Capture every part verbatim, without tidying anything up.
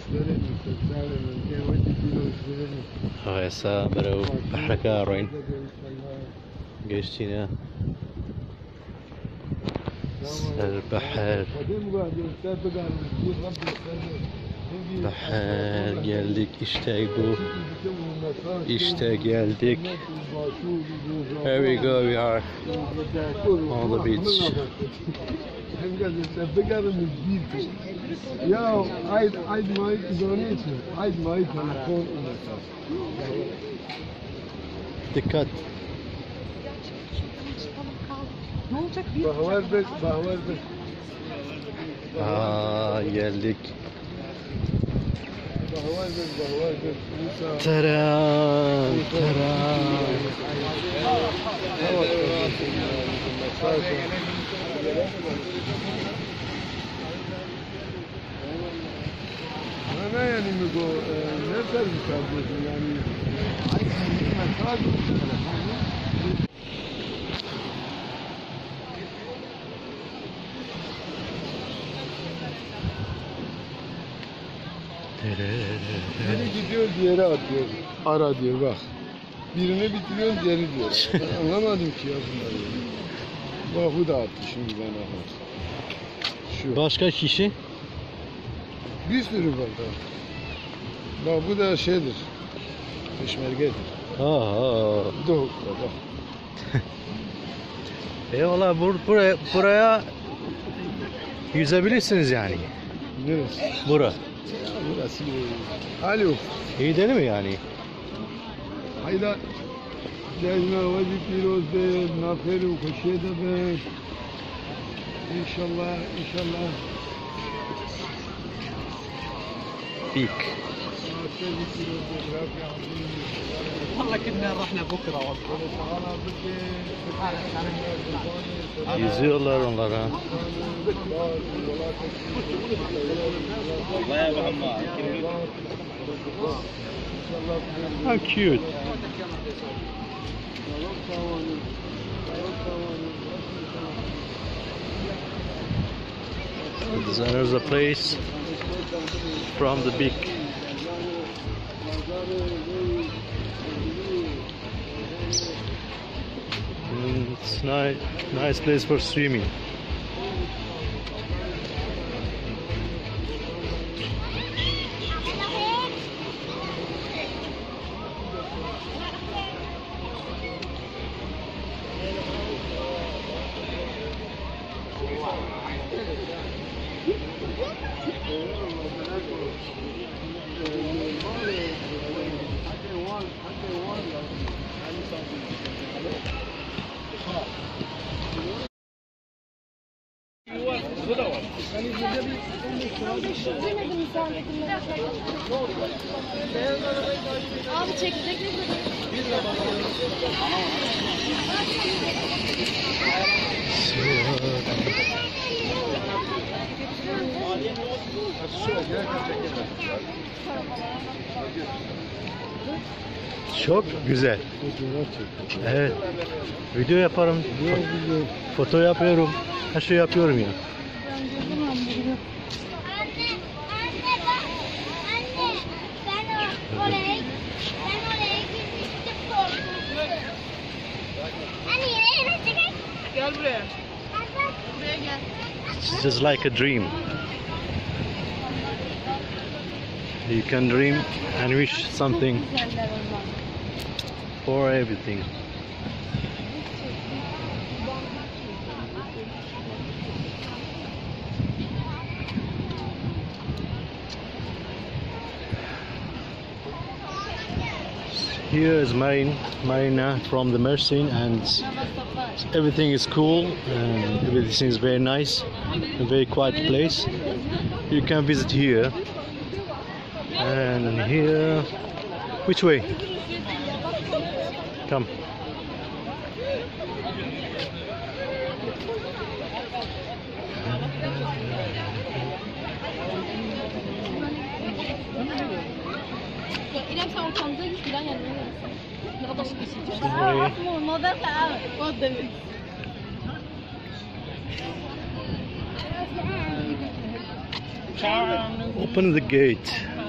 هسه برو بحركة روين geçtiğine البحر بحر geldik işte bu işte geldik. Here we go, we are on the beach. Ya ayd ayd may izaniyeti ayd may telefon Dikkat. Ne olacak? bahvar bek bahvar bek Aa, geldik. bahvar bek bahvar bek Taran, taran. Ne yani mi bu ne servis yapıyorsun yani mesaj biri gidiyor diğeri atıyor ara diyor bak birini bitiriyor diğeri diyor ben anlamadım ki ya bunları bak bu da attı şimdi bana şu Başka kişi? bir sürü var da bak bu da şeydir peşmergedir Aa. bu da hukka bak Eyvallah bur buraya buraya yüzebilirsiniz yani. neresi? Bura. Burası alo İyi değil mi yani? hayda cezme vacip piroz de naferu koşuya da be inşallah inşallah Big. والله كنا رحنا بكره Yüzüyorlar onlara. How cute. There's a place from the big. Mm, it's nice, nice place for swimming. Abi çekirdek ne Çok güzel. Evet. Video yaparım. Foto yapıyorum. Her şey yapıyorum ya. Gel buraya. Buraya gel. It's just like a dream. You can dream and wish something for everything. Here is Marine, Marina from the Mersin, and everything is cool and everything is very nice, a very quiet place. You can visit here. And here, which way? Come. İrem sen ortamda hiç bilen yanına gelsin. Ne kadar sıkışacak. Sorry. Moda sağ. O da bir. Open the gate.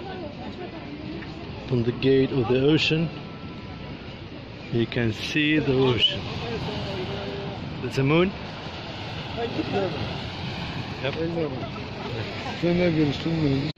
on the gate of the ocean. You can see the ocean. There's a moon. Yep. Sen ne görürsün bunu?